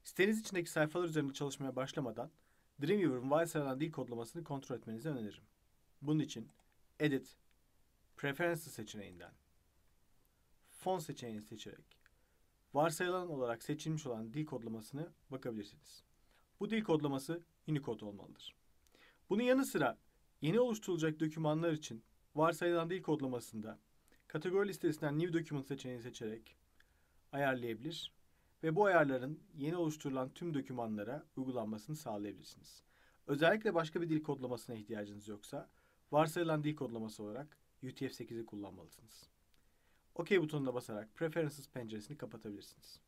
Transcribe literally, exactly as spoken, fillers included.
Siteniz içindeki sayfalar üzerinde çalışmaya başlamadan Dreamweaver'ın varsayılan dil kodlamasını kontrol etmenizi öneririm. Bunun için Edit, Preferences seçeneğinden Font seçeneğini seçerek varsayılan olarak seçilmiş olan dil kodlamasını bakabilirsiniz. Bu dil kodlaması Unicode olmalıdır. Bunun yanı sıra yeni oluşturulacak dokümanlar için varsayılan dil kodlamasında kategori listesinden New Document seçeneğini seçerek ayarlayabilir ve bu ayarların yeni oluşturulan tüm dokümanlara uygulanmasını sağlayabilirsiniz. Özellikle başka bir dil kodlamasına ihtiyacınız yoksa varsayılan dil kodlaması olarak U T F sekizi kullanmalısınız. OK butonuna basarak Preferences penceresini kapatabilirsiniz.